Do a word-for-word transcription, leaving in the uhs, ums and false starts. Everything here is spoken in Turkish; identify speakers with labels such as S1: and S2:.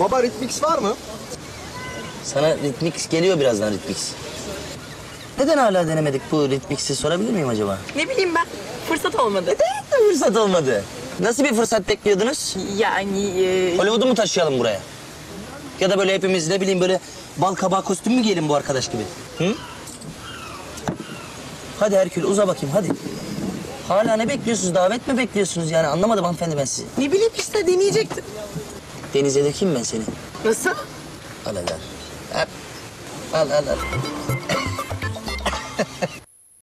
S1: Baba Ritmix var mı?
S2: Sana Ritmix geliyor birazdan Ritmix. Neden hala denemedik bu Ritmix'i sorabilir miyim acaba?
S3: Ne bileyim ben. Fırsat olmadı.
S2: Neden fırsat olmadı? Nasıl bir fırsat bekliyordunuz?
S3: Yani e,
S2: Hollywood'u mu taşıyalım buraya? Ya da böyle hepimiz ne bileyim böyle bal kabağı kostüm mü giyelim bu arkadaş gibi? Hı? Hadi Herkül uza bakayım hadi. Hala ne bekliyorsunuz? Davet mi bekliyorsunuz yani? Anlamadım hanımefendi ben sizi.
S3: ne bileyim işte deneyecektim.
S2: Denize dökeyim ben seni.
S3: Nasıl?
S2: Al al al. Al al al. al.